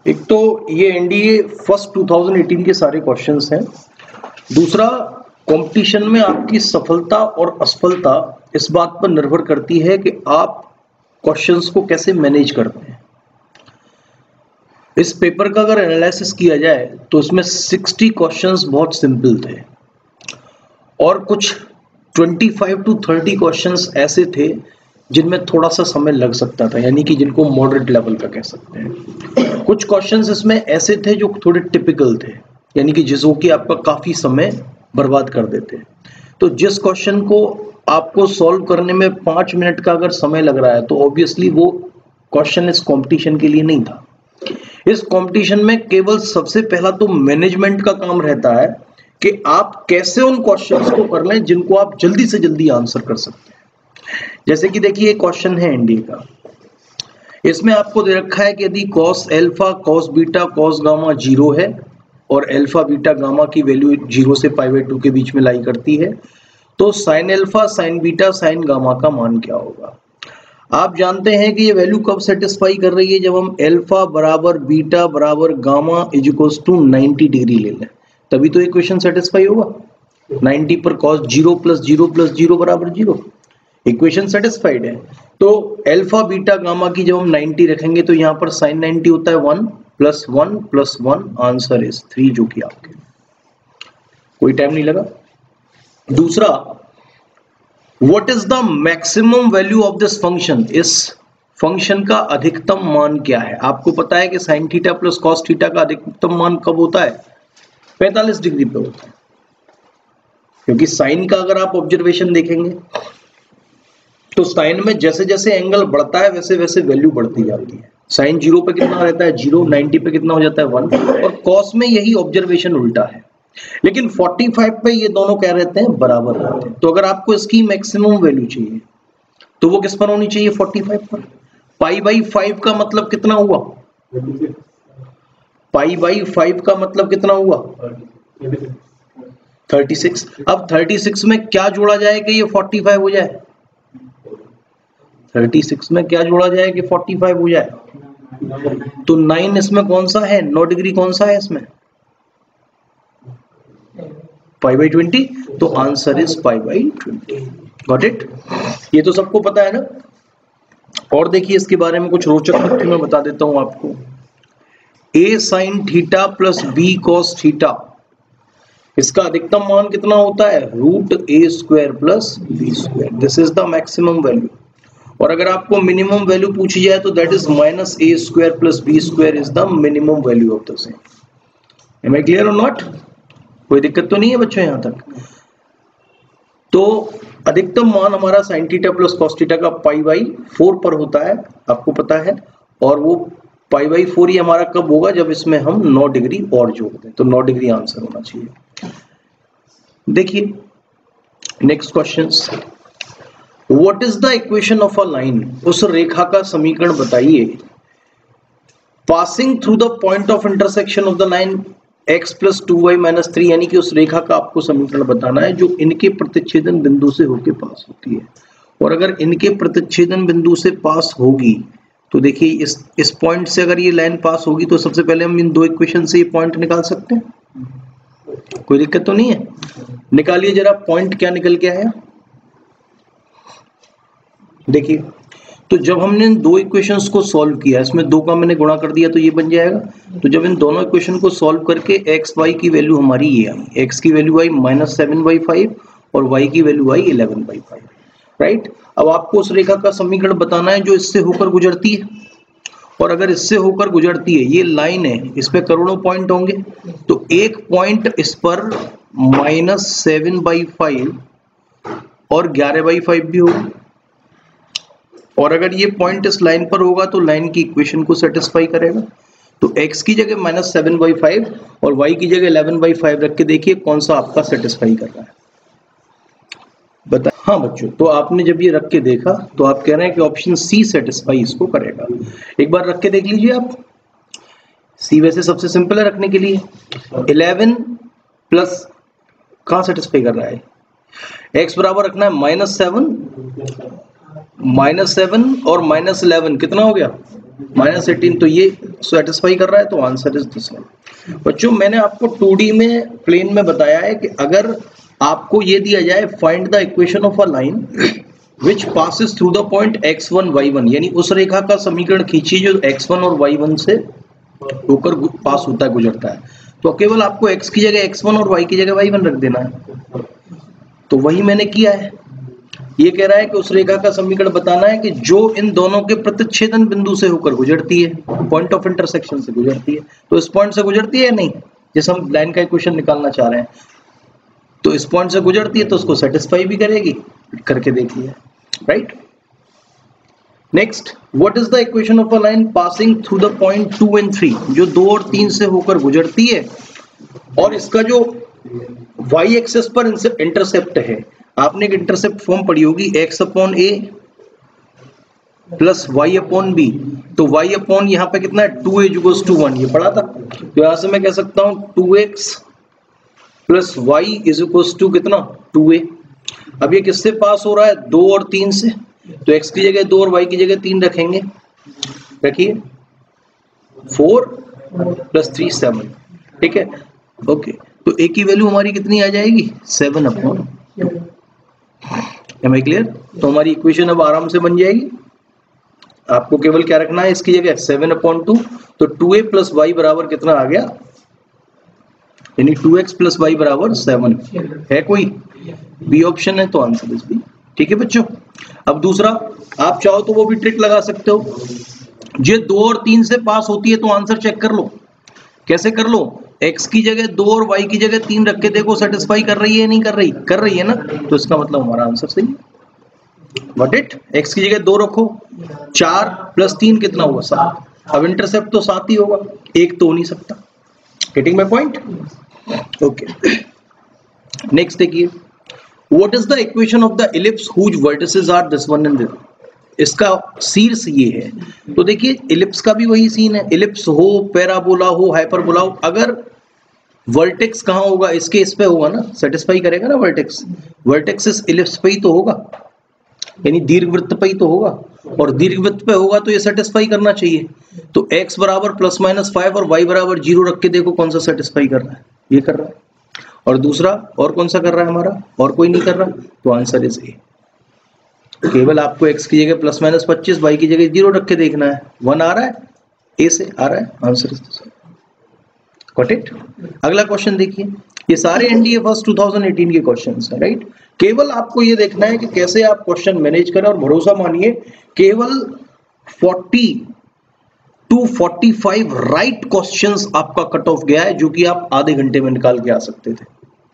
एक तो ये एनडीए फर्स्ट 2018 के सारे क्वेश्चंस हैं। दूसरा, कंपटीशन में आपकी सफलता और असफलता इस बात पर निर्भर करती है कि आप क्वेश्चंस को कैसे मैनेज करते हैं। इस पेपर का अगर एनालिसिस किया जाए तो इसमें 60 क्वेश्चंस बहुत सिंपल थे और कुछ 25 to 30 क्वेश्चंस ऐसे थे जिनमें थोड़ा सा समय लग सकता था, यानी कि जिनको मॉडरेट लेवल का कह सकते हैं। कुछ क्वेश्चंस इसमें ऐसे थे जो थोड़े टिपिकल थे, यानी कि जिसको कि आपका काफी समय बर्बाद कर देते। तो जिस क्वेश्चन को आपको सॉल्व करने में 5 मिनट का अगर समय लग रहा है तो ऑब्वियसली वो क्वेश्चन इस कंपटीशन के लिए नहीं था। इस कंपटीशन में केवल सबसे पहला तो मैनेजमेंट का काम रहता है कि आप कैसे उन क्वेश्चंस को कर लें जिनको आप जल्दी से जल्दी आंसर कर सकते हैं। जैसे कि देखिए क्वेश्चन है एनडीए का, इसमें आपको दे रखा है कि यदि cos alpha cos beta cos gamma 0 है और अल्फा बीटा गामा की वैल्यू 0 से π/2 के बीच में लाई करती है तो sine alpha sine beta sine gamma का मान क्या होगा। आप जानते हैं कि ये वैल्यू कब सेटिस्फाई कर रही है, जब हम अल्फा बराबर बीटा बराबर gamma is equals to 90 degree ले लें, तभी तो इक्वेशन सेटिस्फाई होगा। 90 पर cos 0 + 0 + 0 बराबर 0, इक्वेशन सेटिस्फाइड है। तो अल्फा बीटा गामा की जब हम 90 रखेंगे तो यहाँ पर साइन 90 होता है 1 + 1 + 1, आंसर इज 3, जो कि आपके कोई टाइम नहीं लगा। दूसरा, what is the maximum value of this function, इस फंक्शन का अधिकतम मान क्या है। आपको पता है कि sine theta plus cos theta का अधिकतम मान कब होता है, 45 डिग्री पे होता है, क्योंकि साइन का अगर आप ऑब्जर्वेशन देखेंगे तो साइन में जैसे जैसे एंगल बढ़ता है वैसे वैसे वैल्यू बढ़ती जाती है। साइन 0 पे कितना रहता है 0, 90 पे कितना हो जाता है 1, और कॉस में यही ऑब्जर्वेशन उल्टा है। लेकिन 45 पे ये दोनों क्या रहते हैं, बराबर रहते हैं। तो अगर आपको इसकी मैक्सिमम वैल्यू चाहिए तो वो किस पर होनी चाहिए, 45 पर। π/5 का मतलब कितना हुआ, π/5 का मतलब कितना हुआ 36। अब 36 में क्या जोड़ा जाए कि ये 45 हो जाए, 36 में क्या जोड़ा जाए कि 45 हो जाए, तो 9 इसमें कौन सा है, 9 डिग्री कौन सा है इसमें, π/20, तो आंसर इज π/20। गॉट इट, ये तो सबको पता है ना। और देखिए इसके बारे में कुछ रोचक तथ्य मैं बता देता हूं आपको। a sin theta plus b cos theta, इसका अधिकतम मान कितना होता है, √a² + b², this is the maximum value. और अगर आपको मिनिमम वैल्यू पूछी जाए तो that is -a² + b² is the minimum value of the same. Am I clear और नॉट, कोई दिक्कत तो नहीं है बच्चों यहां तक। तो अधिकतम मान हमारा sin theta plus cos theta का π/4 पर होता है, आपको पता है, और वो π/4 ही हमारा कब होगा, जब इसमें हम 9 डिग्री और जोड़ दें, तो 9 डिग्री आंसर होना चाहिए। देखिए next questions, what is the equation of a line, उस रेखा का समीकरण बताइए passing through the point of intersection of the line x + 2y - 3, यानी कि उस रेखा का आपको समीकरण बताना है जो इनके प्रतिच्छेदन बिंदु से होकर पास होती है। और अगर इनके प्रतिच्छेदन बिंदु से पास होगी तो देखिए इस पॉइंट से अगर ये लाइन पास होगी तो सबसे पहले हम इन दो इक्वेशन से ये पॉइंट निकाल सकते हैं, कोई दिक्कत तो नहीं है। निकालिए जरा, पॉइंट क्या निकल के आया, देखिए। तो जब हमने इन दो इक्वेशंस को सॉल्व किया, इसमें 2 का मैंने गुणा कर दिया तो ये बन जाएगा। तो जब इन दोनों इक्वेशन को सॉल्व करके x y की वैल्यू हमारी ये आई, x की वैल्यू आई -7/5 और y की वैल्यू आई 11/5, राइट। अब आपको उस रेखा का समीकरण बताना है जो इससे होकर गुजरती है, और अगर इससे होकर गुजरती है, ये लाइन है, इस पे करोड़ों पॉइंट होंगे, तो एक पॉइंट इस पर -7/5 और 11/5 भी होगा। और अगर ये पॉइंट इस लाइन पर होगा तो लाइन की इक्वेशन को सेटिस्फाई करेगा। तो x की जगह -7/5 और y की जगह 11/5 रख के देखिए कौन सा आपका सेटिस्फाई कर रहा है, बता। हाँ बच्चों, तो आपने जब ये रख के देखा तो आप कह रहे हैं कि ऑप्शन सी सेटिस्फाई इसको करेगा। एक बार रख के देख लीजिए आप, सी वैसे सबसे सिंपल है रखने के लिए। 11 प्लस कहाँ सेटिस्फाई कर रहा है, x बराबर रखना है -7 -7 और -11 कितना हो गया? -18। तो ये सेटिस्फाई कर रहा है, तो आंसर इज दिस वन। बच्चों मैंने आपको 2D में प्लेन में बताया है कि अगर आपको ये दिया जाए find the equation of a line which passes through the point x1 y1, यानी उस रेखा का समीकरण खींचिए जो x1 और y1 से होकर पास होता है, गुजरता है, तो केवल आपको x की जगह x1 और y की जगह y1 रख देना है। तो वही मैंने किया है। ये कह रहा है कि उस रेखा का समीकरण बताना है कि जो इन दोनों के प्रतिच्छेदन बिंदु से होकर गुजरती है, पॉइंट ऑफ इंटरसेक्शन से गुजरती है। तो इस पॉइंट से गुजरती है या नहीं, जैसे हम लाइन का इक्वेशन निकालना चाह रहे हैं, तो इस पॉइंट से गुजरती है तो उसको सेटिस्फाई भी करेगी, करके देखिए, right. Next, what is the equation of a line passing through the point 2 and 3, जो 2 और 3 से होकर गुजरती है, और इसका जो y एक्सिस पर इंटरसेप्ट है, आपने एक इंटरसेप्ट फॉर्म पढ़ी होगी, x/a प्लस y/b, तो y/ यहाँ पे कितना है 2a = 1, ये पढ़ा था। तो यहां से मैं कह सकता हूं 2x प्लस y = कितना 2a। अब ये किससे पास हो रहा है? 2 और 3 से, तो x की जगह 2 और y की जगह 3 रखेंगे, रखिए 4 + 3 7, ठीक है, ओके। तो a की वैल्यू हमारी कितनी आ जाएगी? 7/2। Am I clear? तो हमारी इक्वेशन अब आराम से बन जाएगी। आपको केवल क्या रखना है इसकी जगह? 7/2। तो 2a + y बराबर कितना आ गया? यानी 2x + y = 7 है। कोई बी ऑप्शन है, तो आंसर इज बी। ठीक है बच्चों। अब दूसरा, आप चाहो तो वो भी ट्रिक लगा सकते हो, ये 2 और 3 से पास होती है तो आंसर चेक कर लो। कैसे कर लो? x की जगह 2 और y की जगह 3 रख के देखो सेटिस्फाई कर रही है नहीं कर रही? कर रही है ना, तो इसका मतलब हमारा आंसर सही है। What it? x की जगह 2 रखो, 4 + 3 कितना हुआ? 7। अब इंटरसेप्ट तो 7 ही होगा, एक तो हो नहीं सकता। Getting my point? Okay. Next देखिए, what is the equation of the ellipse whose vertices are this one and this. इसका शीर्ष ये है। तो देखिए इलिप्स का भी वही सीन है, इलिप्स हो, पैराबोला हो, हाइपरबोला हो, अगर वर्टेक्स कहाँ होगा? इसके इस पे होगा ना, सेटिस्फाई करेगा ना वर्टेक्स। वर्टेक्स इस इलिप्स पे ही तो होगा, यानी दीर्घवृत्त पे ही तो होगा, और दीर्घवृत्त पे होगा तो ये सेटिस्फाई करना चाहिए। तो x बराबर ±5 और y बराबर 0 रख के देखो कौन सा सेटिस्फाई कर रहा है? ये कर रहा है। और दूसरा और कौन सा कर रहा है हमारा? और कोई नहीं कर रहा, तो आंसर इज ए। केवल आपको x की जगह ±25, y की जगह 0 रख के देखना है। 1 आ रहा है, ए से आ रहा है, answer is this. Got it? अगला क्वेश्चन देखिए, ये सारे एनडीए फर्स्ट 2018 के क्वेश्चंस हैं, राइट। केवल आपको ये देखना है कि कैसे आप क्वेश्चन मैनेज करें, और भरोसा मानिए केवल 40 to 45 राइट क्वेश्चंस आपका कट ऑफ गया है, जो कि आप आधे घंटे में निकाल के आ सकते थे।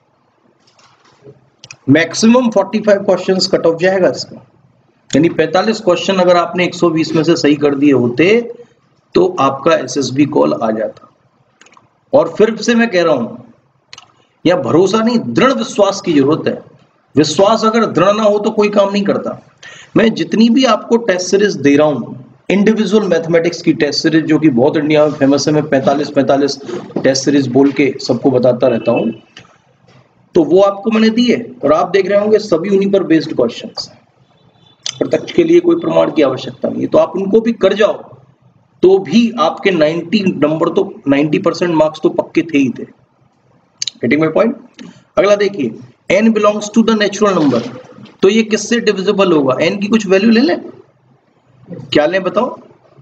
मैक्सिमम 45 क्वेश्चंस कट ऑफ जाएगा इसका, यानी 45 क्वेश्चन अगर आपने 120 में से सही कर दिए होते तो आपका एसएसबी कॉल आ जाता। और फिर से मैं कह रहा हूं, या भरोसा नहीं, दृढ़ विश्वास की जरूरत है। विश्वास अगर दृढ़ ना हो तो कोई काम नहीं करता। मैं जितनी भी आपको टेस्ट सीरीज दे रहा हूं, इंडिविजुअल मैथमेटिक्स की टेस्ट सीरीज जो कि बहुत इंडिया में फेमस है, मैं 45 टेस्ट सीरीज बोल के सबको बताता रहता हूं, तो वो आपको मैंने दी है, और आप देख रहे होंगे सभी उन्हीं पर बेस्ड क्वेश्चंस। प्रत्यक्ष के लिए कोई प्रमाण की आवश्यकता नहीं है, तो आप उनको भी कर जाओ तो भी आपके 90 नंबर तो 90% मार्क्स तो पक्के थे ही थे। Getting my point? अगला देखिए, n belongs to the natural number, तो ये किससे डिविजिबल होगा? n की कुछ वैल्यू ले लें, क्या लें बताओ?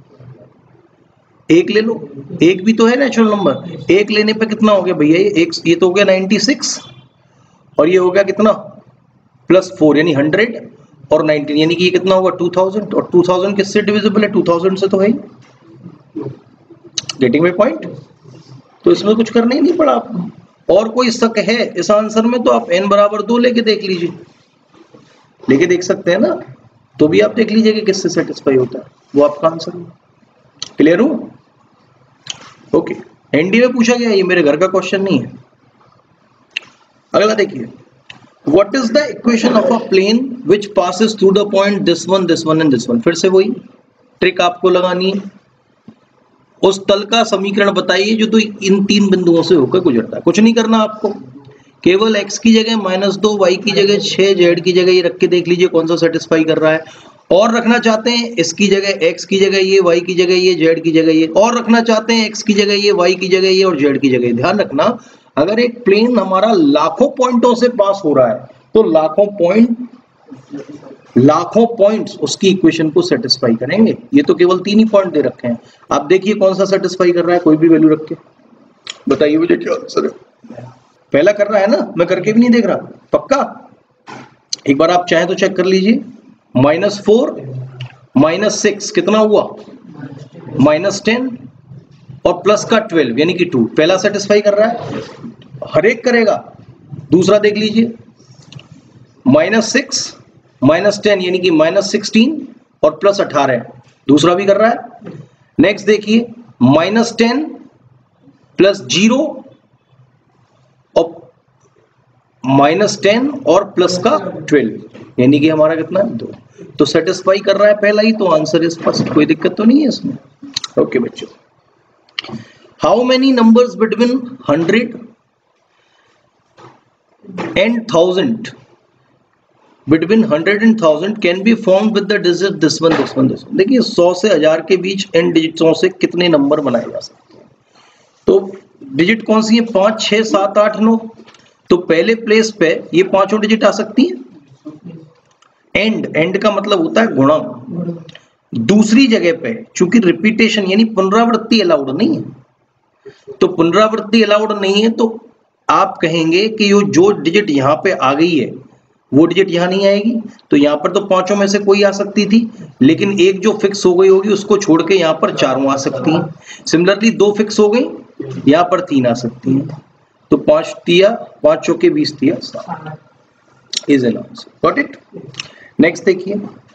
एक ले लो, एक भी तो है नेचुरल नंबर। एक लेने पे कितना हो गया भैया? ये तो हो गया 96, और ये हो गया कितना? +4, यानी 100 और 19, यानी कि ये कितना होगा? 2000। और 2000 किससे डिविजिबल है? 2000 से तो है ही। Getting my point? तो इसमें कुछ करना ही नहीं पड़ा आपको। और कोई शक है इस आंसर में तो आप n बराबर 2 लेके देख लीजिए, लेके देख सकते हैं ना, तो भी आप देख लीजिए कि किससे सेटिस्फाई होता है, वो आपका आंसर है। क्लियर हूं? ओके। एनडी में पूछा गया, ये मेरे घर का क्वेश्चन नहीं है। अगला देखिए, what is the equation of a plane which passes through the point this one and this one. फिर से वही ट्रिक आपको लगानी है। उस तल का समीकरण बताइए जो तो इन 3 बिंदुओं से होकर गुजरता है। कुछ नहीं करना आपको, केवल x की जगह -2, y की जगह 6, z की जगह ये रख के देख लीजिए कौन सा सेटिस्फाई कर रहा है। और रखना चाहते हैं इसकी जगह x की जगह ये, y की जगह ये, z की जगह ये, और रखना चाहते हैं x की जगह ये, y की जगह ये और z की जगह ये। ध्यान रखना, अगर एक प्लेन हमारा लाखों पॉइंटों से पास हो रहा है तो लाखों पॉइंट्स उसकी इक्वेशन को सेटिस्फाई करेंगे। ये तो केवल 3 ही पॉइंट दे रखे हैं, आप देखिए कौन सा सेटिस्फाई कर रहा है, कोई भी वैल्यू रख के बताइए मुझे क्या आंसर है। पहला कर रहा है ना, मैं करके भी नहीं देख रहा, पक्का? एक बार आप चाहें तो चेक कर लीजिए। -4 -6 कितना हुआ? -10 और प्लस का 12 यानी कि 2। पहला सेटिस्फाई कर रहा है, हर एक करेगा। दूसरा देख लीजिए, -6 -10 यानी कि -16 और +18, दूसरा भी कर रहा है। नेक्स्ट देखिए, -10 +0 और -10 और प्लस का 12 यानी कि हमारा कितना है? 2। तो सेटिस्फाई कर रहा है पहला ही, तो आंसर इज फर्स्ट। कोई दिक्कत तो नहीं है इसमें? ओके बच्चों, how many numbers between 100 and 1000 between 100 and 1000 can be form with the digit this one this one this one. देखिए 100 से 1000 के बीच n डिजिटों से कितने नंबर बनाए जा सकते हैं? तो डिजिट कौन सी है? 5 6 7 8 9। तो पहले प्लेस पे ये पांचों डिजिट आ सकती है। एंड का मतलब होता है गुणा। दूसरी जगह पे चूंकि रिपीटेशन यानी पुनरावृत्ति अलाउड नहीं है, तो पुनरावृत्ति अलाउड नहीं है तो आप कहेंगे कि जो डिजिट यहां पे आ गई है वो डिजिट यहां नहीं आएगी। तो यहां पर तो पांचों में से कोई आ सकती थी, लेकिन एक जो फिक्स हो गई होगी उसको छोड़ के यहां पर चारों आ सकती हैं। सिमिलरली 2 फिक्स हो गई, यहां पर 3 आ सकती हैं। तो 5 तिया 5 चौके 20 तिया 7 is an answer. Got it? Next देखिए,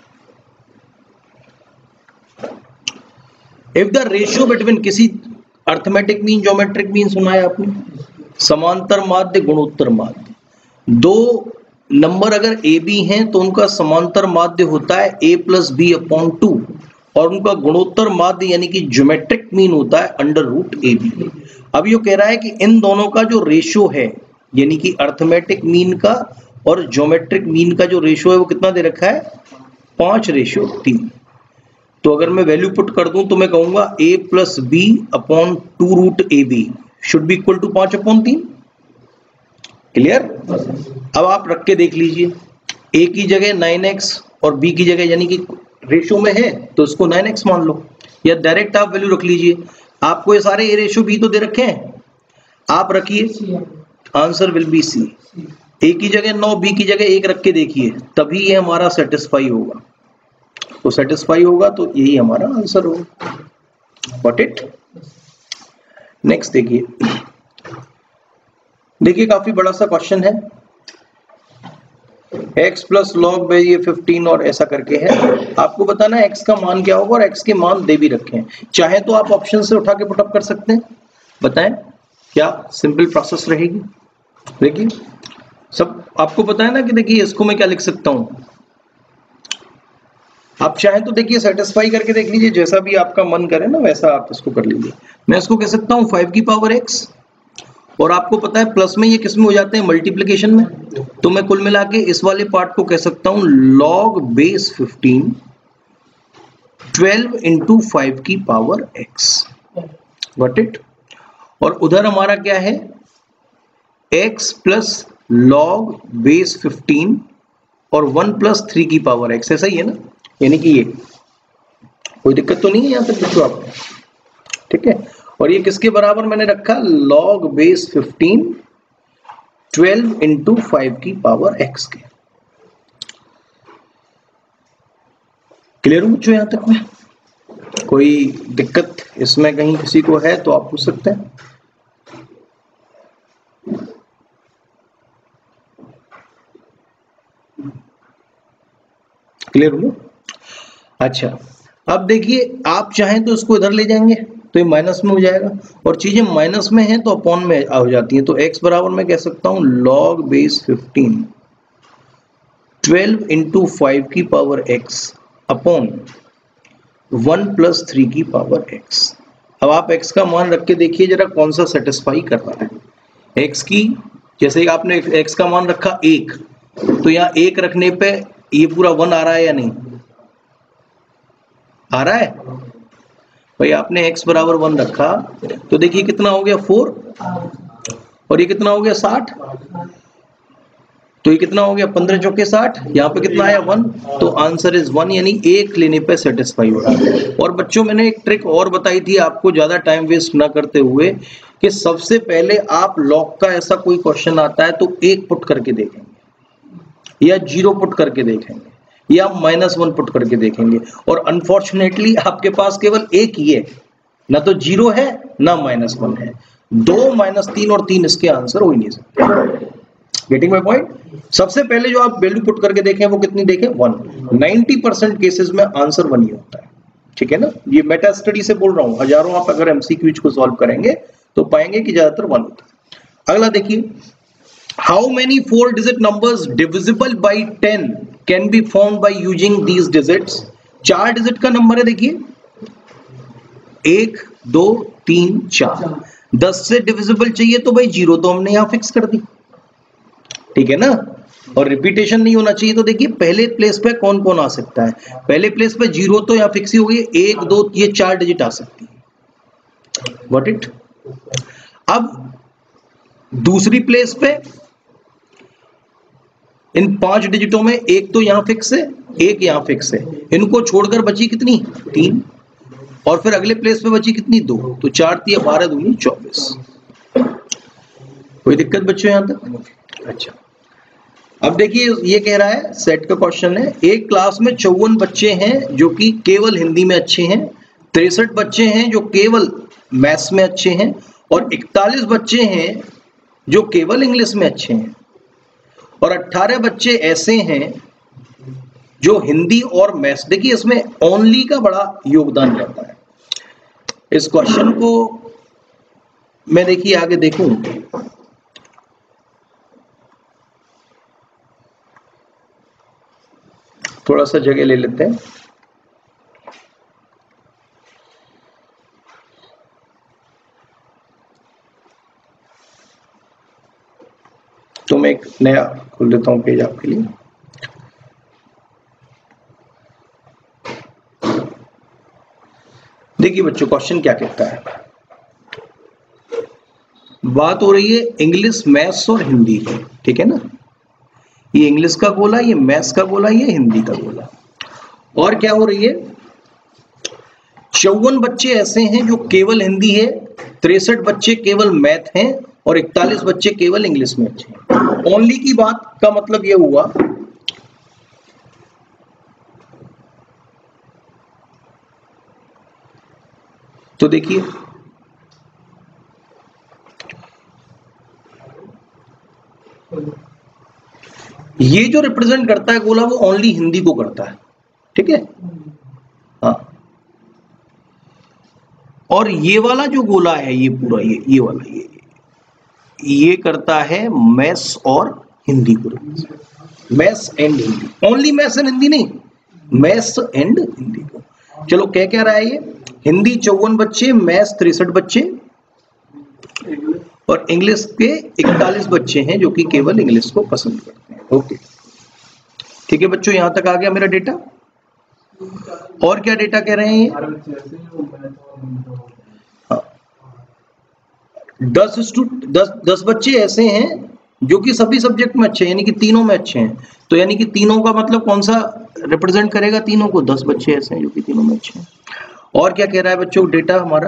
इफ द रेशियो बिटवीन किसी अर्थमेटिक मीन ज्योमेट्रिक मीन सुना है आपने, समांतर माध्य गुणोत्तर माध्य, दो नंबर अगर ए बी हैं तो उनका समांतर माध्य होता है a + b/2 और उनका गुणोत्तर माध्य यानी कि ज्योमेट्रिक मीन होता है √AB। अब ये कह रहा है कि इन दोनों का जो रेशियो है यानी कि अर्थमेटिक मीन का और ज्योमेट्रिक मीन का जो रेशियो है वो कितना दे रखा है? 5:3। तो अगर मैं वैल्यू पुट कर दूं तो मैं कहूंगा a + b/2√AB should be equal to 5/3। Clear? अब आप रख के देख लीजिए, a की जगह 9x और b की जगह यानी कि रेशियो में है तो इसको 9x मान लो, या डायरेक्ट आप वैल्यू रख लीजिए। आपको ये सारे a रेशियो b तो दे रखे हैं, आप रखिए, answer will be C. a की जगह 9 b की जगह 1 रख के देखिए, तभी ये हमारा सेटिस्फाई होगा। तो सेटिस्फाई होगा तो यही हमारा आंसर होगा। Got it? नेक्स्ट देखिए काफी बड़ा सा क्वेश्चन है, x प्लस लॉग ये 15 और ऐसा करके है। आपको बताना है x का मान क्या होगा और x के मान दे भी रखे हैं। चाहे तो आप ऑप्शन से उठा के पुटअप कर सकते हैं, बताएं क्या सिंपल प्रोसेस रहेगी। देखिए सब आपको पता है ना कि देखिए इसको मैं क्या लिख सकता हूं, आप चाहें तो देखिए सेटिस्फाई करके देख लीजिए, जैसा भी आपका मन करे ना वैसा आप इसको कर लीजिए। मैं इसको कह सकता हूं 5 की पावर x, और आपको पता है प्लस में ये किस में हो जाते हैं? मल्टीप्लिकेशन में। तो मैं कुल मिला के इस वाले पार्ट को कह सकता हूं log बेस 15 12 × 5 की पावर x। Got it? और उधर हमारा क्या है? x प्लस log बेस 15 और 1 + 3 की पावर x, ऐसा ही है ना? यानी कि ये कोई दिक्कत तो नहीं है यहां तक बच्चों आपको? ठीक है। और ये किसके बराबर मैंने रखा? log बेस 15 12 × 5 की पावर x के। क्लियर हो बच्चों यहां तक में? कोई दिक्कत इसमें कहीं किसी को है तो आप पूछ सकते हैं। क्लियर हो? अच्छा, अब देखिए आप चाहें तो इसको इधर ले जाएंगे तो ये माइनस में हो जाएगा, और चीजें माइनस में हैं तो अपॉन में हो जाती हैं। तो x बराबर मैं कह सकता हूं log बेस 15 12 × 5 की पावर x अपॉन 1 + 3 की पावर x। अब आप x का मान रख के देखिए जरा कौन सा सेटिस्फाई कर रहा है। x की जैसे ही आपने x का मान रखा 1, तो यहाँ 1 रखने पे ये पूरा 1 आ रहा है या नहीं? आ रहा है भाई? आपने x बराबर 1 रखा तो देखिए कितना हो गया 4 और ये कितना हो गया 60, तो ये कितना हो गया 15 चौके 60, यहाँ पे कितना आया 1, तो आंसर इज 1, यानी एक लेने पे सेटिस्फाई हो रहा है। और बच्चों मैंने एक ट्रिक और बताई थी आपको ज्यादा टाइम वेस्ट ना करते हुए कि सबसे पहले आप लॉग का ऐसा कोई क्वेश्चन आता है तो 1 पुट करके देखेंगे या 0 पुट करके देखेंगे या -1 पुट करके देखेंगे, और अनफॉर्चुनेटली आपके पास केवल एक ही है, ना तो 0 है ना -1 है, 2 -3 और 3 इसके आंसर हो ही नहीं सकते। Getting my point? सबसे पहले जो आप वैल्यू पुट करके देखें वो कितनी देखें 1। 90% केसेस में आंसर 1 ही होता है, ठीक है ना? ये मेटा स्टडी से बोल रहा हूं, हजारों आप अगर एमसीक्यूज को सॉल्व करेंगे तो पाएंगे कि ज्यादातर 1 होता है। अगला देखिए, how many 4 digit numbers divisible by 10 can be found by using these digits. 4 digit का नंबर है, देखिए 1 2 3 4। 10 से डिविजिबल चाहिए तो भाई 0 तो हमने यहां फिक्स कर दी, ठीक है ना? और रिपीटेशन नहीं होना चाहिए, तो देखिए पहले प्लेस पे कौन कौन आ सकता है। पहले प्लेस पे 0 तो यहाँ फिक्स ही हो गई, 1 2 ये 4 डिजिट आ सकती है, व्हाट इट। अब दूसरी प्लेस पे इन 5 डिजिटों में एक तो यहां फिक्स है, एक यहां फिक्स है, इनको छोड़कर बची कितनी 3, और फिर अगले प्लेस पे बची कितनी 2, तो 4 3 12 दूनी 24। कोई दिक्कत बच्चों यहां तक? अच्छा, अब देखिए ये कह रहा है, सेट का क्वेश्चन है, एक क्लास में 54 बच्चे हैं जो कि केवल हिंदी में अच्छे हैं, 63 बच्चे हैं जो केवल मैथ्स में अच्छे हैं, और 41 बच्चे हैं जो केवल इंग्लिश में अच्छे हैं, और 18 बच्चे ऐसे हैं जो हिंदी और मैथ्स। देखिए इसमें ओनली का बड़ा योगदान रहता है। इस क्वेश्चन को मैं देखिए आगे देखूं, थोड़ा सा जगह ले लेते हैं। तो मैं एक नया खोल देता हूं पेज आपके लिए। देखिए बच्चों क्वेश्चन क्या कहता है, बात हो रही है इंग्लिश मैथ्स और हिंदी की, ठीक है ना? ये इंग्लिश का गोला, ये मैथ्स का गोला, ये हिंदी का गोला। और क्या हो रही है, 54 बच्चे ऐसे हैं जो केवल हिंदी है, 63 बच्चे केवल मैथ हैं, और 41 बच्चे केवल इंग्लिश में अच्छे हैं। ओनली की बात का मतलब यह हुआ तो देखिए ये जो रिप्रेजेंट करता है गोला वो ओनली हिंदी को करता है, ठीक है? हाँ, और ये वाला जो गोला है ये पूरा ये वाला ये करता है मैथ्स और हिंदी को, maths and Hindi, only maths and Hindi नहीं, मैथ्स एंड हिंदी को। चलो क्या रहा है ये, हिंदी 54 बच्चे, मैथ्स 63 बच्चे, और इंग्लिश के 41 बच्चे हैं जो कि केवल इंग्लिश को पसंद करते हैं। ओके, ठीक है बच्चों, यहां तक आ गया मेरा डेटा। और क्या डेटा कह रहे हैं, हाँ, 10 बच्चे ऐसे हैं जो कि सभी सब्जेक्ट में अच्छे हैं, यानी कि तीनों में अच्छे हैं। तो यानी कि तीनों का मतलब कौन सा रिप्रेजेंट करेगा तीनों को, 10 बच्चे ऐसे हैं जो कि तीनों में अच्छे हैं। और क्या कह रहा है बच्चों डेटा हमारा,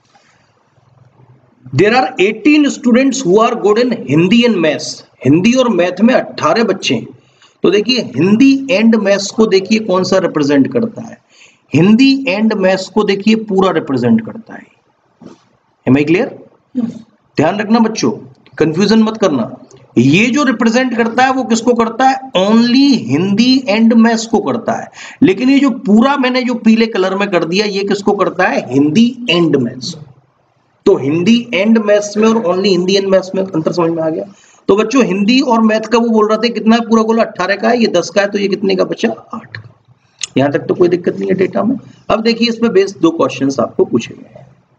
there are 18 students who are good in Hindi and maths. Hindi और मैथ में 18 बच्चे हैं। तो देखिए हिंदी एंड मैथ्स को देखिए कौन सा रिप्रेजेंट करता है, हिंदी एंड मैथ्स को देखिए पूरा रिप्रेजेंट करता है। Am I clear? ध्यान रखना बच्चों, कंफ्यूजन मत करना। ये जो रिप्रेजेंट करता है वो किसको करता है, ओनली हिंदी एंड मैथ्स को करता है। लेकिन ये जो पूरा मैंने जो पीले कलर में कर दिया ये किसको करता है, हिंदी एंड मैथ्स। तो हिंदी एंड मैथ्स में और ओनली हिंदी एंड मैथ्स में अंतर समझ में आ गया। तो बच्चों हिंदी और मैथ का वो बोल रहे थे कितना है, पूरा गोला 18 का है, ये 10 का है, तो ये कितने का बचा 8 का। यहां तक तो कोई दिक्कत नहीं है डेटा में। अब देखिए इसमें बेस्ड 2 क्वेश्चंस आपको पूछे गए हैं।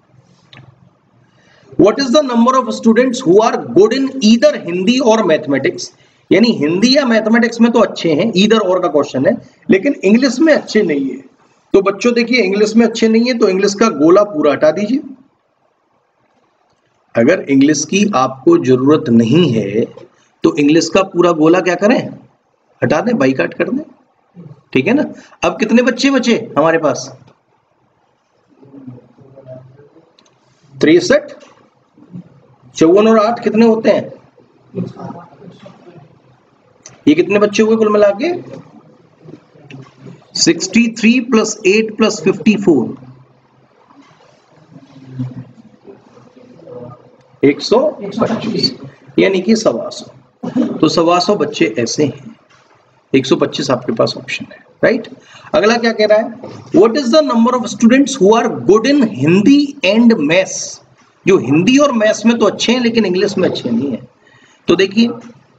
What is the number of students who are good in either Hindi और मैथमेटिक्स? यानी हिंदी या मैथमेटिक्स में तो अच्छे हैं, ईदर और का क्वेश्चन है, लेकिन इंग्लिश में अच्छे नहीं है। तो बच्चों देखिए इंग्लिश में अच्छे नहीं है तो इंग्लिश का गोला पूरा हटा दीजिए। अगर इंग्लिश की आपको जरूरत नहीं है तो इंग्लिश का पूरा गोला क्या करें, हटा दें, बाइकाट कर दें, ठीक है ना। अब कितने बच्चे बचे हमारे पास, 63, 54 और 8 कितने होते हैं, ये कितने बच्चे हुए कुल मिला के, 63 प्लस 8 प्लस 54, 125, यानी कि 125। तो 125 बच्चे ऐसे हैं, 125 आपके पास ऑप्शन है, राइट। अगला क्या कह रहा है, what is the number of students who are good in Hindi and maths, जो हिंदी और मैथ्स में तो अच्छे हैं लेकिन इंग्लिश में अच्छे नहीं है। तो देखिए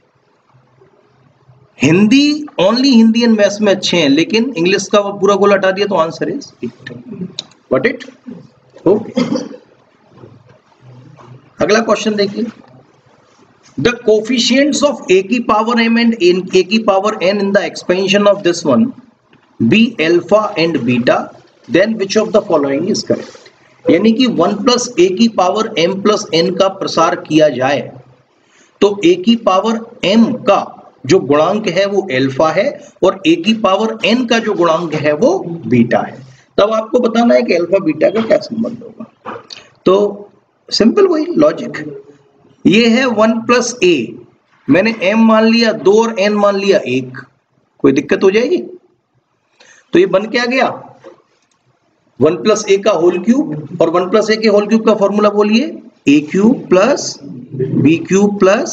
Hindi, only Hindi and maths में अच्छे हैं लेकिन इंग्लिश का वो पूरा गोला हटा दिया तो answer is 8। What it, okay. अगला क्वेश्चन देखिए, द कोफिशिएंट्स ऑफ a की पावर m एंड a की power n in the expansion of this one be alpha and beta, then which of the following is correct. यानी कि 1 plus a की power m plus n का प्रसार किया जाए तो a की पावर m का जो गुणांक है वो अल्फा है और a की पावर n का जो गुणांक है वो बीटा है। तब आपको बताना है कि अल्फा बीटा का क्या संबंध होगा। तो सिंपल वही लॉजिक, ये है 1 प्लस a, मैंने m मान लिया 2 और n मान लिया 1, कोई दिक्कत हो जाएगी। तो ये बन क्या गया, 1 प्लस a का होल क्यूब, और 1 प्लस a के होल क्यूब का फॉर्मूला बोलिए, a cube plus b cube plus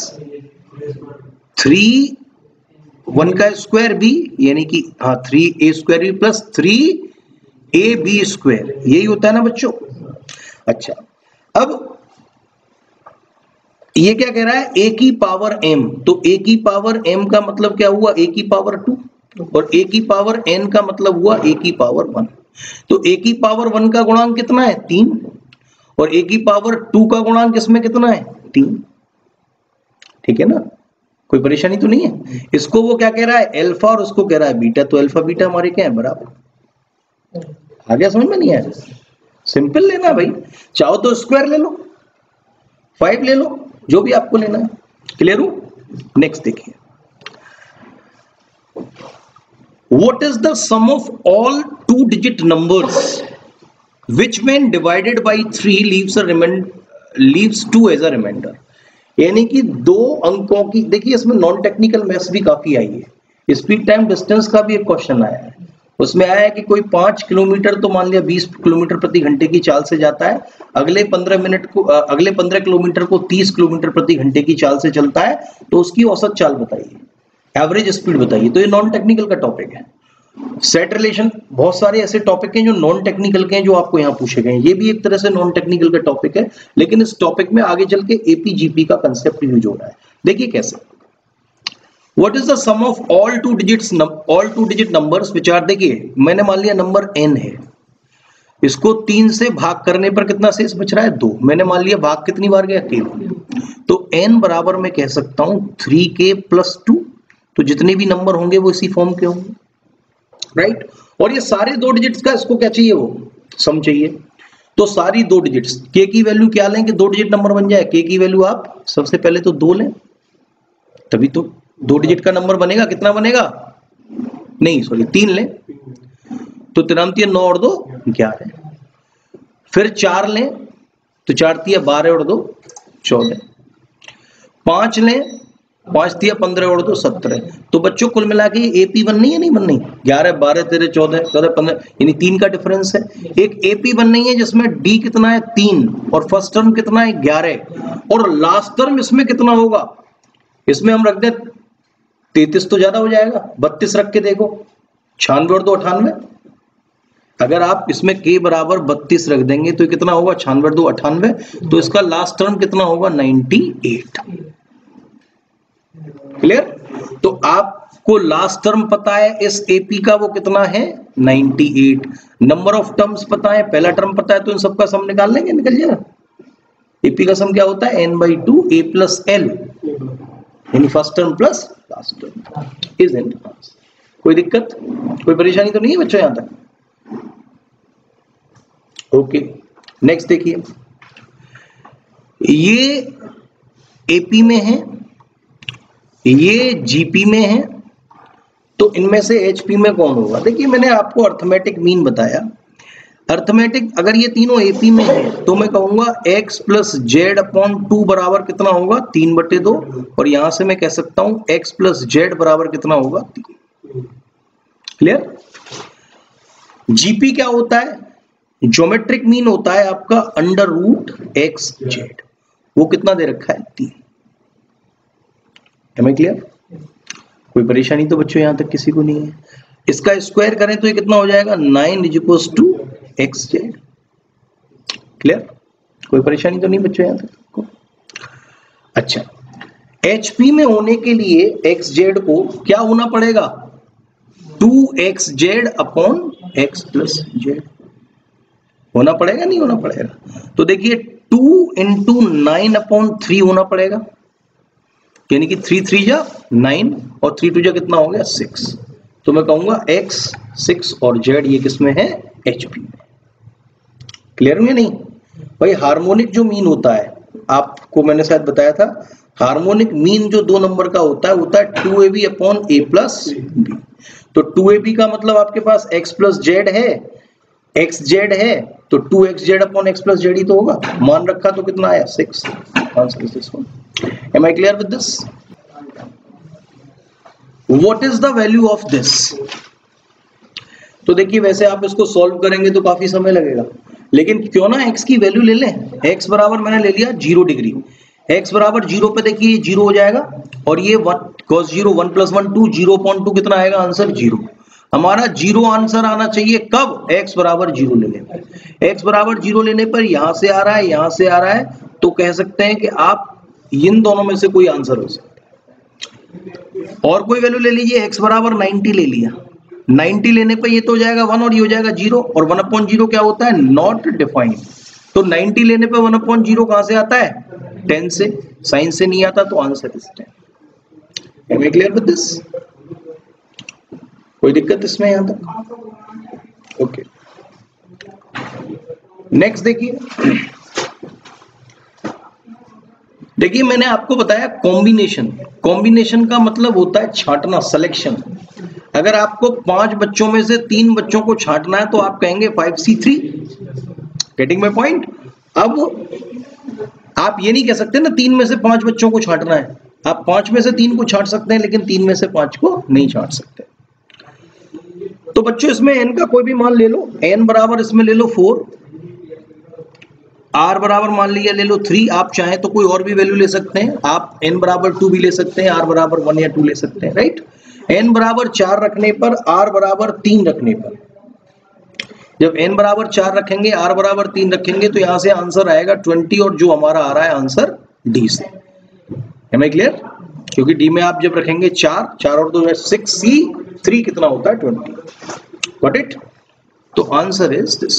3 1 का स्क्वायर b, यानी कि हाँ 3a square b plus 3ab square, यही होता है ना बच्चों। अच्छा अब ये क्या कह रहा है, a की पावर m, तो a की पावर m का मतलब क्या हुआ, a की पावर 2, और a की पावर n का मतलब हुआ a की पावर 1। तो a की पावर 1 का गुणांक कितना है 3, और a की पावर 2 का गुणांक इसमें कितना है 3, ठीक है ना, कोई परेशानी तो नहीं है। इसको वो क्या कह रहा है अल्फा और उसको कह रहा है बीटा, तो अल्फा बीटा हमारे क्या है बराबर। आ गया समझ में, नहीं आया, सिंपल लेना भाई, चाहो तो स्क्वायर ले लो, 5 ले लो, जो भी आपको लेना है। क्लियर हो। नेक्स्ट देखिए, what is the sum of all 2 digit numbers which when divided by 3 leaves 2 as a remainder. यानी कि 2 अंकों की, देखिए इसमें नॉन टेक्निकल मैथ्स भी काफी आई है, स्पीड टाइम डिस्टेंस का भी एक क्वेश्चन आया है, उसमें आया है कि कोई 5 किलोमीटर तो मान लिया 20 किलोमीटर प्रति घंटे की चाल से जाता है, अगले 15 किलोमीटर को 30 किलोमीटर प्रति घंटे की चाल से चलता है, तो उसकी औसत चाल बताइए, एवरेज स्पीड बताइए। तो ये नॉन टेक्निकल का टॉपिक है। सेट रिलेशन, बहुत सारे ऐसे टॉपिक हैं जो नॉन टेक्निकल के हैं जो आपको यहाँ पूछे गए हैं, ये भी एक तरह से नॉन टेक्निकल का टॉपिक है, लेकिन इस टॉपिक में आगे चल के एपीजीपी का कंसेप्ट यूज हो रहा है। देखिए कैसे, What is the sum of all 2 digit numbers which are, देखिए मैंने मान लिया नंबर n है, इसको 3 से भाग करने पर कितना शेष बच रहा है 2, मैंने मान लिया भाग कितनी बार गया k, तो n बराबर मैं कह सकता हूं 3k प्लस 2, तो जितने भी नंबर होंगे वो इसी फॉर्म के होंगे, राइट। और ये सारे 2 डिजिट्स का इसको क्या चाहिए, वो सम चाहिए, तो सारी 2 डिजिट्स k की वैल्यू क्या लें कि 2 डिजिट नंबर बन जाए, k की वैल्यू आप सबसे पहले तो 2 लें, तभी तो 2 डिजिट का नंबर बनेगा। कितना बनेगा, नहीं सॉरी 3 लें, तो 3 3 9 और 2 11, फिर 4 लें तो 4 3 12 और 2 14, 5 लें 5 3 15 और 2 17। तो बच्चों कुल मिला के एपी बननी है नहीं बननी, 11 12 13 14 14 15, यानी 3 का डिफरेंस है। एक एपी बननी है जिसमें डी कितना है 3 और फर्स्ट टर्म कितना है 11 और लास्ट टर्म इसमें कितना होगा, इसमें हम रख दे 33 तो ज्यादा हो जाएगा, 32 रख के देखो, 96 और 2 98। अगर आप इसमें k बराबर 32 रख देंगे तो कितना होगा 96 2 98, तो इसका लास्ट टर्म कितना होगा 98। क्लियर। तो आपको लास्ट टर्म पता है इस एपी का, वो कितना है 98। नंबर ऑफ टर्म्स पता है, पहला टर्म पता है, तो इन सबका सम निकाल लेंगे, निकल जाएगा। एपी का सम क्या होता है n/2 a प्लस l, यानी first term plus last term. Is and कोई दिक्कत, कोई परेशानी तो नहीं है बच्चों यहां तक। ओके, नेक्स्ट देखिए, ये एपी में है, ये जीपी में है, तो इनमें से एचपी में कौन होगा? देखिए मैंने आपको अर्थमेटिक मीन बताया। अर्थमेटिक अगर ये तीनों एपी में है तो मैं कहूंगा x प्लस जेड अपॉन 2 बराबर कितना होगा? 3/2। और यहां से मैं कह सकता हूं x प्लस जेड बराबर कितना होगा? 3। क्लियर? जीपी क्या होता है? ज्योमेट्रिक मीन होता है आपका अंडर रूट एक्स जेड। वो कितना दे रखा है? 3। Am I clear? कोई परेशानी तो बच्चों यहां तक किसी को नहीं है? इसका स्क्वायर करें तो ये कितना हो जाएगा? 9 is to X Z. Clear? कोई परेशानी तो नहीं बच्चों यहां तक? अच्छा, एचपी में होने के लिए एक्स जेड को क्या होना पड़ेगा? 2x Z upon X plus Z होना पड़ेगा, नहीं होना पड़ेगा? तो देखिए 2 इंटू 9/3 होना पड़ेगा, यानी कि 3 3 जा 9 और 3 2 जा कितना हो गया? 6। तो मैं कहूंगा x 6 और z ये किसमें है? HP में। क्लियर हुआ नहीं भाई? हार्मोनिक जो मीन होता है, आपको मैंने शायद बताया था, हार्मोनिक मीन जो 2 नंबर का होता है 2ab upon a plus b। तो 2ab का मतलब आपके पास x प्लस जेड है, एक्स जेड है, तो 2x Z upon X plus Z ही तो होगा। मान रखा तो कितना आया? 6। Answer is this one. Am I clear with this? What is the value of this? तो देखिए वैसे आप इसको सॉल्व करेंगे तो काफी समय लगेगा, लेकिन क्यों ना x की वैल्यू ले लें। x बराबर मैंने ले लिया 0 डिग्री। x बराबर 0 पे देखिए 0 हो जाएगा, और ये 1 cos 0 1 + 1 2 0.2 कितना आएगा? आंसर 0। हमारा 0 आंसर आना चाहिए कब? x बराबर 0 लेने पर। x बराबर 0 लेने पर यहां से आ रहा है, यहां से आ रहा है, तो कह सकते हैं कि आप इन दोनों में से कोई आंसर हो सकता है। और कोई वैल्यू ले लीजिए, x बराबर 90 ले लिया। 90 लेने पर ये तो हो जाएगा 1 और ये हो जाएगा 0, और 1/0 क्या होता है? Not defined. तो 90 लेने पर 1/0 कहां से आता है? 10 से। साइन से नहीं आता, तो answer is 10। Am I clear with this? कोई दिक्कत इसमें यहां तक? ओके, नेक्स्ट देखिए। देखिए मैंने आपको बताया कॉम्बिनेशन। कॉम्बिनेशन का मतलब होता है छांटना, सिलेक्शन। अगर आपको 5 बच्चों में से 3 बच्चों को छांटना है तो आप कहेंगे 5C3। Getting my point? अब आप ये नहीं कह सकते ना 3 में से 5 बच्चों को छांटना है। आप 5 में से 3 को छांट सकते हैं, लेकिन 3 में से 5 को नहीं छांट सकते। तो बच्चों इसमें n का कोई भी मान ले लो। n बराबर इसमें ले लो 4, r बराबर मान लिया ले लो 3। आप चाहें तो कोई और भी वैल्यू ले सकते हैं। आप n बराबर 2 भी ले सकते हैं, r बराबर 1 या 2 ले सकते हैं, राइट? n बराबर 4 रखने पर, r बराबर 3 रखने पर, जब n बराबर 4 रखेंगे, r बराबर 3 रखेंगे, तो यहां से आंसर आएगा 20, और जो हमारा आ रहा है आंसर डी से। Am I clear? क्योंकि डी में आप जब रखेंगे 4 और 2 6C3 कितना होता है? 20। Got it? तो आंसर इज दिस।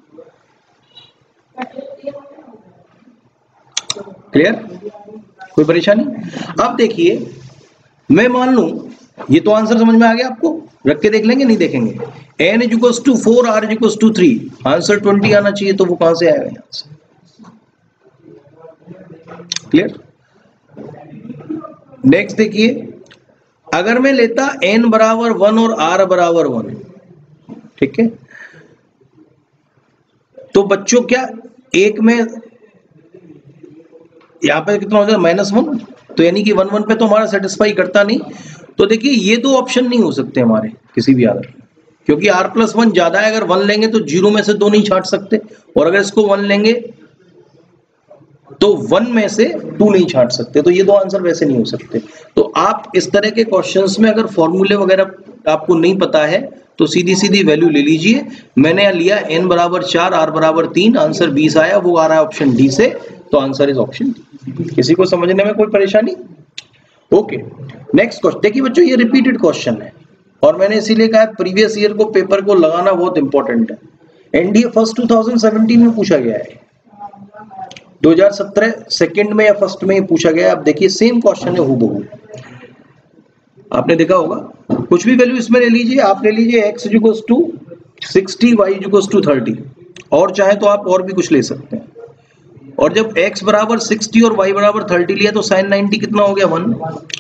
क्लियर? कोई परेशानी? अब देखिए, मैं मान लूं ये तो आंसर समझ में आ गया आपको, रख के देख लेंगे, नहीं देखेंगे? n = 4, r = 3, आंसर 20 आना चाहिए, तो वो कहां से आएगा? यहां से। क्लियर? नेक्स्ट देखिए, अगर मैं लेता n बराबर 1 और r बराबर 1, ठीक है, तो बच्चों क्या एक में यहां पे कितना हो जाएगा? -1, तो यानी कि 1 1 पे तो हमारा सेटिस्फाई करता नहीं। तो देखिए ये 2 ऑप्शन नहीं हो सकते हमारे किसी भी हालत में, क्योंकि r+1 ज्यादा है। अगर 1 लेंगे तो 0 में से 2 नहीं छांट सकते, और अगर इसको 1 लेंगे तो 1 में से 2 नहीं छांट सकते। तो ये 2 आंसर वैसे नहीं हो सकते। तो आप इस तरह के क्वेश्चंस में अगर फॉर्मूले वगैरह आपको नहीं पता है तो सीधी सीधी वैल्यू ले लीजिए। मैंने लिया n बराबर 4, r बराबर 3, आंसर 20 आया, वो आ रहा है ऑप्शन डी से, तो आंसर इज ऑप्शन डी। किसी को समझने में कोई परेशानी? ओके, नेक्स्ट क्वेश्चन देखिए बच्चों, ये रिपीटेड क्वेश्चन है, और मैंने इसीलिए कहा प्रीवियस ईयर को पेपर को लगाना बहुत इंपॉर्टेंट है। एनडीए फर्स्ट 2017 में पूछा गया है, 2017 सेकंड में या फर्स्ट में पूछा गया है। अब देखिए सेम क्वेश्चन है हूबहू, आपने देखा होगा। कुछ भी वैल्यू इसमें ले लीजिए, आप ले लीजिए x = 60, y = 30, और चाहे तो आप और भी कुछ ले सकते हैं। और जब x बराबर 60 और y बराबर 30 लिया तो sin 90 कितना हो गया 1,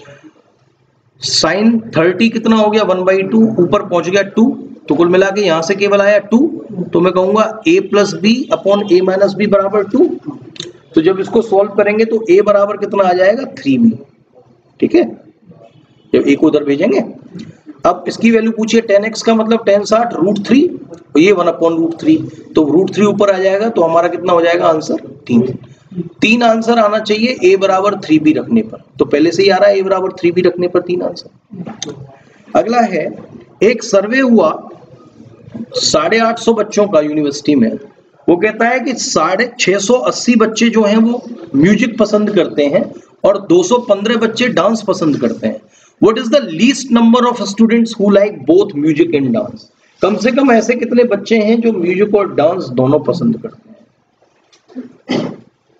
sin 30 कितना हो गया 1/2, ऊपर पहुंच गया 2, तो कुल मिला के यहां से केवल आया 2, तो मैं कहूंगा a plus B upon a minus B बराबर 2। तो जब इसको सॉल्व करेंगे तो a बराबर कितना आ जाएगा 3b, ठीक है, जब a को उधर भेजेंगे। अब इसकी वैल्यू पूछिए, 10x का मतलब 10 60 √3, और ये 1/√3, तो √3 ऊपर आ जाएगा, तो हमारा कितना हो जाएगा आंसर 3 आंसर आना चाहिए a बराबर 3b रखने पर, तो पहले से ही आ रहा है a बराबर 3b रखने पर 3 आंसर। अगला है, एक सर्वे हुआ 850 बच्चों का यूनिवर्सिटी में, वो कहता है कि 680 बच्चे जो हैं वो म्यूजिक पसंद करते हैं और 215 बच्चे डांस पसंद करते हैं। What is the least number of students who like both music and dance? कम से कम ऐसे कितने बच्चे हैं जो म्यूजिक और डांस दोनों पसंद करते हैं?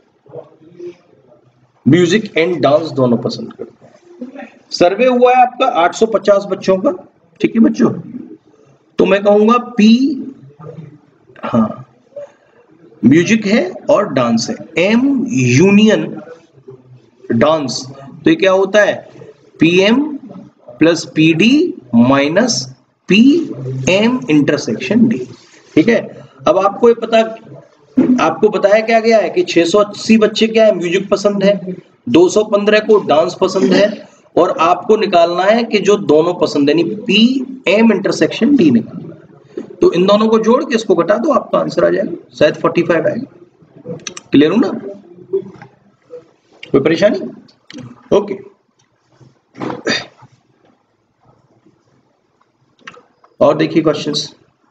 म्यूजिक एंड डांस दोनों पसंद करते हैं। सर्वे हुआ है आपका 850 बच्चों का, ठीक है बच्चों, तो मैं कहूंगा P, हाँ म्यूजिक है और डांस है, M यूनियन डांस, तो ये क्या होता है PM plus PD minus PM intersection D, ठीक है। अब आपको ये आपको बताया क्या गया है कि 680 बच्चे क्या है म्यूजिक पसंद है, 215 को डांस पसंद है, और आपको निकालना है कि जो दोनों पसंद है, यानी PM इंटरसेक्शन D निकालना है। तो इन दोनों को जोड़ के इसको घटा दो, आपका आंसर आ जाएगा, शायद 45 आएगा। क्लियर हो ना, कोई परेशानी? ओके, और देखिए questions.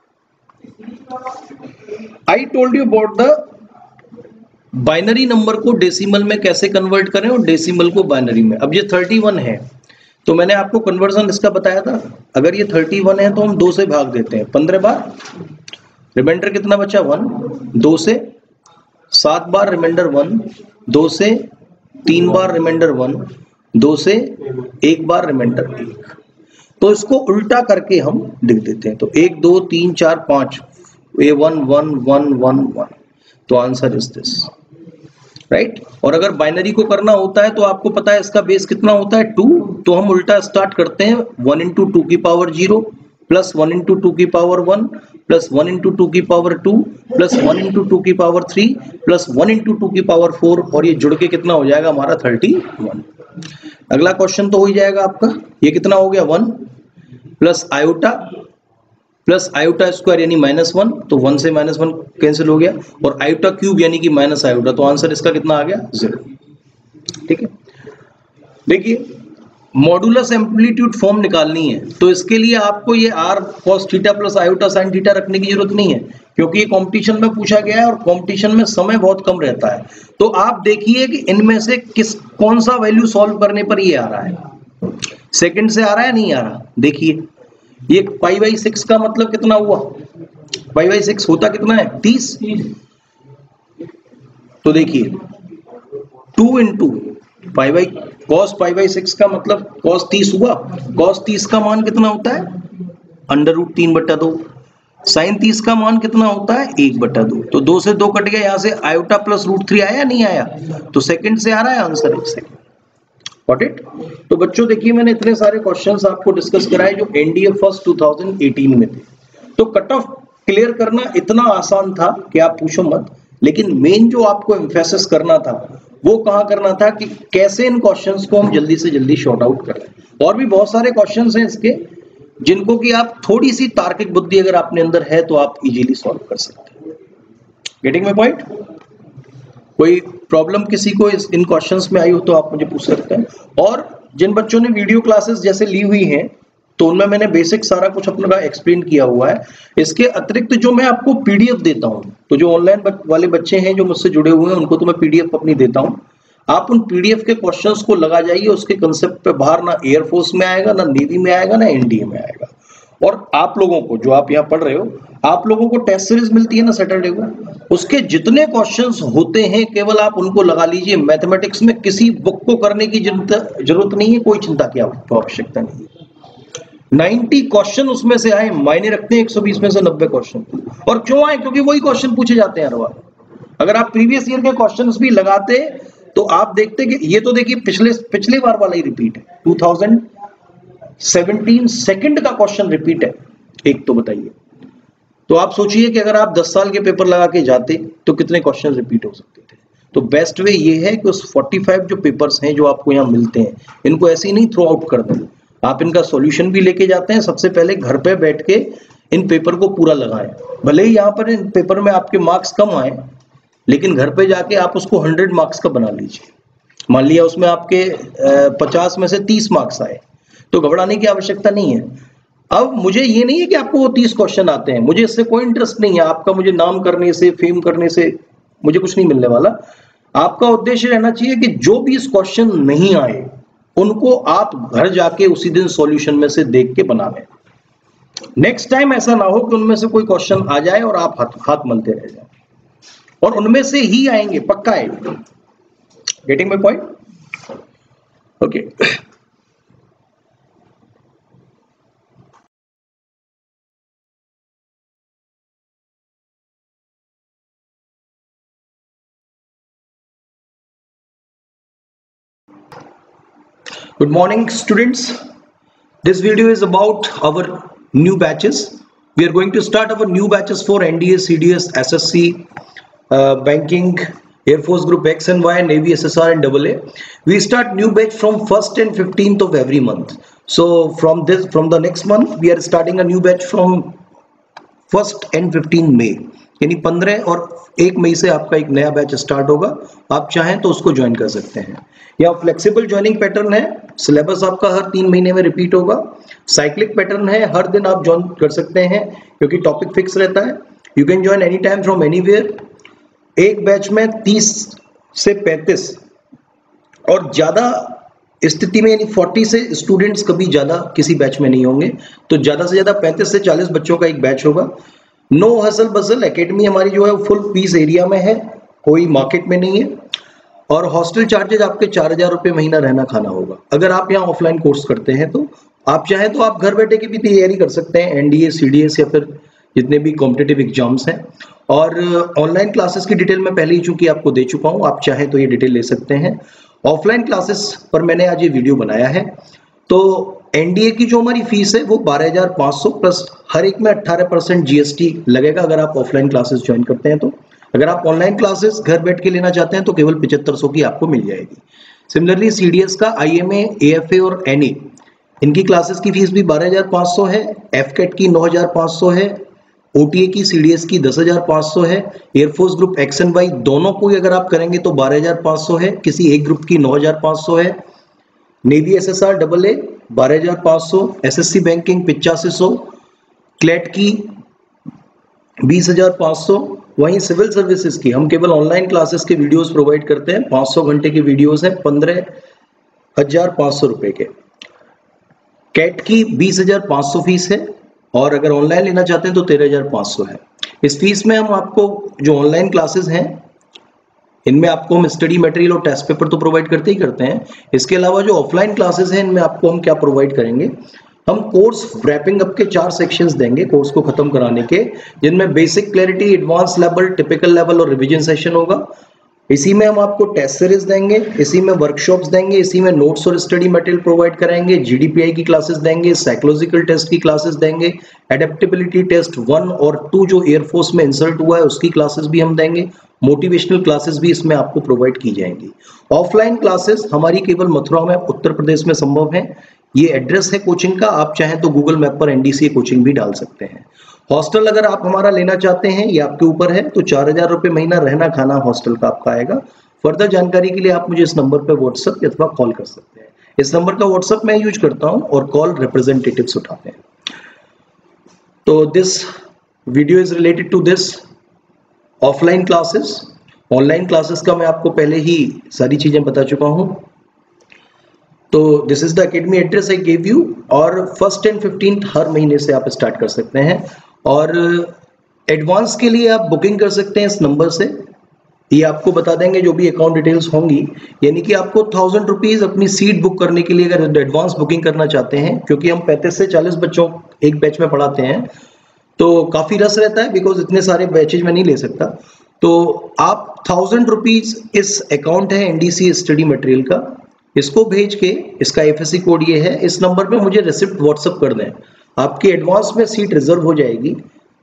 I told you about the binary number को डेसिमल में कैसे कन्वर्ट करें और डेसिमल को बाइनरी में। अब ये 31 है, तो मैंने आपको कन्वर्जन इसका बताया था, अगर ये 31 है तो हम 2 से भाग देते हैं 15 बार, रिमाइंडर कितना बचा 1, 2 से 7 बार रिमाइंडर 1, 2 से 3 बार रिमाइंडर 1, 2 से 1 बार रिमाइंडर 1। तो इसको उल्टा करके हम लिख देते हैं, तो 1 2 3 4 5, A 1 1 1 1 1, तो आंसर इज दिस, राइट। और अगर बाइनरी को करना होता है तो आपको पता है इसका बेस कितना होता है 2, तो हम उल्टा स्टार्ट करते हैं 1 × 2 की पावर 0 प्लस 1 × 2 की पावर 1 प्लस 1 × 2 की पावर 2 प्लस 1 × 2 की पावर 3 प्लस 1 × 2 की पावर 4, और ये जुड़ के कितना हो जाएगा हमारा 31। अगला क्वेश्चन तो हो ही जाएगा आपका, ये कितना हो गया 1 प्लस आयोटा स्क्वायर यानी -1, तो 1 से -1 कैंसिल हो गया, और आयोटा क्यूब यानी कि माइनस आयोटा, तो आंसर इसका कितना आ गया 0, ठीक है। देखिए मॉडुलस एम्पलीट्यूड फॉर्म निकालनी है, तो इसके लिए आपको ये r cos theta plus iota sin theta रखने की जरूरत नहीं है, क्योंकि ये कंपटीशन में पूछा गया है और कंपटीशन में समय बहुत कम रहता है। तो आप देखिए कि इनमें से कौन सा वैल्यू सॉल्व करने पर ये आ रहा है, सेकंड से आ रहा है नहीं आ रहा। देखिए ये π/6 का मतलब कितना हुआ, π/6 होता कितना है 30, तो देखिए 2 × cos π/6 का मतलब cos 30 हुआ, cos 30 का मान कितना होता है √3/2, sin 30 का मान कितना होता है 1/2, तो 2 से 2 कट गया, यहाँ से आयोटा प्लस √3 आया नहीं आया, तो सेकंड से आ रहा है आंसर 1 सेकंड। Got it. तो बच्चों देखिए मैंने इतने सारे क्वेश्चंस आपको डिस्कस कराए जो एनडीए फर्स्ट 2018 में थे, तो कट ऑफ क्लियर करना इतना आसान था कि आप पूछो मत, लेकिन मेन जो आपको एम्फेसिस करना था वो कहाँ करना था कि कैसे इन क्वेश्चंस को हम जल्दी से जल्दी शॉर्ट आउट करें। और भी बहुत सारे क्वेश्चंस हैं इसके जिनको कि आप थोड़ी सी तार्किक बुद्धि अगर आपने अंदर है तो आप इजीली सॉल्व कर सकते हैं। Getting my point? कोई प्रॉब्लम किसी को इन क्वेश्चंस में आई हो तो आप मुझे पूछ सकते हैं। और जिन बच्चों ने वीडियो क्लासेस जैसे ली हुई हैं तो उनमें मैंने बेसिक सारा कुछ अपना एक्सप्लेन किया हुआ है। इसके अतिरिक्त जो मैं आपको पीडीएफ देता हूं, तो जो ऑनलाइन वाले बच्चे हैं जो मुझसे जुड़े हुए हैं उनको तो मैं पीडीएफ अपनी देता हूं, आप उन पीडीएफ के क्वेश्चंस को लगा जाइए। उसके कंसेप्ट पे बाहर ना एयरफोर्स में आएगा, ना नेवी में आएगा, ना एनडीए में आएगा। और आप लोगों को जो आप यहाँ पढ़ रहे हो, आप लोगों को टेस्ट सीरीज मिलती है ना सैटरडे को, उसके जितने क्वेश्चंस होते हैं केवल आप उनको लगा लीजिए। मैथमेटिक्स में किसी बुक को करने की जरूरत नहीं है, कोई चिंता की आवश्यकता नहीं है। 90 क्वेश्चन उसमें से आए, मायने रखते हैं 120 में से 90 क्वेश्चन। और क्यों आए? क्योंकि वही क्वेश्चन पूछे जाते हैं हर बार। अगर आप प्रीवियस ईयर के क्वेश्चंस भी लगाते तो आप देखते कि ये तो देखिए पिछले बार वाला ही रिपीट है, 2017 सेकंड का क्वेश्चन रिपीट है एक। तो बताइए, तो आप सोचिए कि अगर आप 10 साल के पेपर लगा के जाते तो कितने क्वेश्चन रिपीट हो सकते थे। तो बेस्ट वे ये है कि उस 45 जो पेपर्स हैं जो आपको यहाँ मिलते हैं, इनको ऐसे ही नहीं थ्रो आउट कर दें, आप इनका सॉल्यूशन भी लेके जाते हैं। सबसे पहले घर पे बैठ के इन पेपर को पूरा लगाएं। भले ही यहाँ पर इन पेपर में आपके मार्क्स कम आए, लेकिन घर पे जाके आप उसको 100 मार्क्स का बना लीजिए। मान लिया उसमें आपके 50 में से 30 मार्क्स आए, तो घबराने की आवश्यकता नहीं है। अब मुझे ये नहीं है कि आपको वो 30 क्वेश्चन आते हैं, मुझे इससे कोई इंटरेस्ट नहीं है। आपका मुझे नाम करने से, फेम करने से मुझे कुछ नहीं मिलने वाला। आपका उद्देश्य रहना चाहिए कि जो भी इस क्वेश्चन नहीं आए उनको आप घर जाके उसी दिन सॉल्यूशन में से देख के बना लें। नेक्स्ट टाइम ऐसा ना हो कि उनमें से कोई क्वेश्चन आ जाए और आप हाथ मलते रह जाए, और उनमें से ही आएंगे, पक्का आएंगे। Getting my point? Okay. Good morning, students. This video is about our new batches. We are going to start our new batches for NDA, CDS, SSC, banking, Air Force Group X and Y, Navy, SSR and AA. We start new batch from 1st and 15th of every month. So from the next month, we are starting a new batch from 1st and 15 May. यानी 15 और 1 मई से आपका एक नया batch start होगा। आप चाहें तो उसको ज्वाइन कर सकते हैं। यहाँ फ्लेक्सिबल ज्वाइनिंग पैटर्न है, सिलेबस आपका हर 3 महीने में रिपीट होगा। साइक्लिक पैटर्न है, हर दिन आप ज्वाइन कर सकते हैं क्योंकि टॉपिक फिक्स रहता है। You can join any time from anywhere. एक बैच में 30 से 35 और ज्यादा स्थिति में यानी 40 से स्टूडेंट्स कभी ज्यादा किसी बैच में नहीं होंगे। तो ज्यादा से ज्यादा 35 से 40 बच्चों का एक बैच होगा। नो हसल बसल एकेडमी हमारी जो है फुल पीस एरिया में है, कोई मार्केट में नहीं है। और हॉस्टल चार्जेज आपके 4000 रुपये महीना रहना खाना होगा। अगर आप यहाँ ऑफलाइन कोर्स करते हैं तो आप चाहें तो आप घर बैठे की भी तैयारी कर सकते हैं, एनडीए, सीडीएस या फिर जितने भी कॉम्पिटिटिव एग्जाम्स हैं। और ऑनलाइन क्लासेस की डिटेल मैं पहले ही चूंकि आपको दे चुका हूँ, आप चाहें तो ये डिटेल ले सकते हैं। ऑफलाइन क्लासेस पर मैंने आज ये वीडियो बनाया है। तो एनडीए की जो हमारी फीस है वो 12,500 प्लस हर एक में 18% जीएसटी लगेगा अगर आप ऑफलाइन क्लासेस ज्वाइन करते हैं तो। अगर आप ऑनलाइन क्लासेस घर बैठ के लेना चाहते हैं तो केवल 7500 की आपको मिल जाएगी। सिमिलरली सीडीएस का आईएमए, एएफए और एनए इनकी क्लासेस की फीस भी 12,500 है। एफकेट की 9,500 है। ओटीए की, सीडीएस की 10,500 है। Air force group X and Y दोनों को अगर आप करेंगे तो 12,500 है। किसी एक ग्रुप की 9,500 है। Navy SSR AA 12,500, SSC banking 8500, CLAT की 20,500। वहीं सिविल सर्विसेज की हम केवल ऑनलाइन क्लासेस के वीडियोस प्रोवाइड करते हैं, 500 घंटे के वीडियोस हैं, 15,500 रुपए के। कैट की 20,500 फीस है और अगर ऑनलाइन लेना चाहते हैं तो 13,500 है। इस फीस में हम आपको जो ऑनलाइन क्लासेस हैं इनमें आपको हम स्टडी मटेरियल और टेस्ट पेपर तो प्रोवाइड करते ही करते हैं। इसके अलावा जो ऑफलाइन क्लासेस हैं इनमें आपको हम क्या प्रोवाइड करेंगे, हम कोर्स रैपिंग अप के 4 सेक्शंस देंगे कोर्स को खत्म कराने के, जिनमें basic clarity, advance level, typical level और रिवीजन सेशन होगा। इसी में हम आपको टेस्ट सीरीज देंगे, इसी में वर्कशॉप्स देंगे, इसी में नोट्स और स्टडी मटेरियल प्रोवाइड कराएंगे, जीडीपीआई की क्लासेस देंगे, साइकोलॉजिकल टेस्ट की क्लासेस देंगे, एडेप्टेबिलिटी टेस्ट 1 और 2 जो एयरफोर्स में इंसर्ट हुआ है उसकी क्लासेस भी हम देंगे। मोटिवेशनल क्लासेस भी इसमें आपको प्रोवाइड की जाएंगी। ऑफलाइन क्लासेस हमारी केवल मथुरा में, उत्तर प्रदेश में संभव है। ये एड्रेस है कोचिंग का, आप चाहें तो गूगल मैप पर एनडीसीए कोचिंग भी डाल सकते हैं। हॉस्टल अगर आप हमारा लेना चाहते हैं, ये आपके ऊपर है, तो 4,000 रुपये महीना रहना खाना हॉस्टल का आपका आएगा। फर्दर जानकारी के लिए आप मुझे इस नंबर पर व्हाट्सएप अथवा कॉल कर सकते हैं। इस नंबर का व्हाट्सएप मैं यूज करता हूं और कॉल रिप्रेजेंटेटिव्स उठाते हैं। तो this video is related to this offline classes. Online classes का मैं आपको पहले ही सारी चीजें बता चुका हूं। तो this is the academy address I give you, और 1st and 15th हर महीने से आप स्टार्ट कर सकते हैं। और एडवांस के लिए आप बुकिंग कर सकते हैं इस नंबर से। ये आपको बता देंगे जो भी अकाउंट डिटेल्स होंगी। यानी कि आपको 1000 रुपीज अपनी सीट बुक करने के लिए अगर एडवांस बुकिंग करना चाहते हैं, क्योंकि हम 35 से 40 बच्चों एक बैच में पढ़ाते हैं तो काफी रस रहता है, बिकॉज इतने सारे बैचेज में नहीं ले सकता। तो आप 1000 रुपीज इस अकाउंट है एनडीसी स्टडी मटेरियल का, इसको भेज के, इसका एफएससी कोड ये है, इस नंबर पे मुझे रिसिप्ट व्हाट्सअप कर दें, आपकी एडवांस में सीट रिजर्व हो जाएगी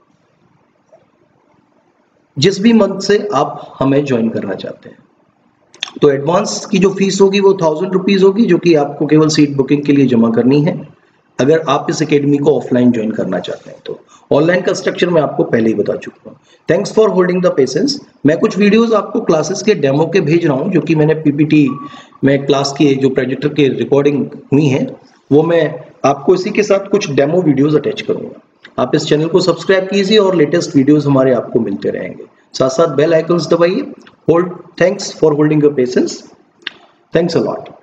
जिस भी मंथ से आप हमें ज्वाइन करना चाहते हैं। तो एडवांस की जो फीस होगी वो 1000 रुपीज होगी, जो कि आपको केवल सीट बुकिंग के लिए जमा करनी है अगर आप इस एकेडमी को ऑफलाइन ज्वाइन करना चाहते हैं। तो ऑनलाइन का स्ट्रक्चर मैं आपको पहले ही बता चुका हूँ। Thanks for holding the patience. मैं कुछ वीडियोस आपको क्लासेस के डेमो के भेज रहा हूँ, जो कि मैंने पीपीटी में क्लास के जो प्रोजेक्टर के रिकॉर्डिंग हुई है वो मैं आपको इसी के साथ कुछ डेमो वीडियोस अटैच करूंगा। आप इस चैनल को सब्सक्राइब कीजिए और लेटेस्ट वीडियोस हमारे आपको मिलते रहेंगे। साथ साथ बेल आइकन्स दबाइए। Thanks for holding your patience. Thanks a lot.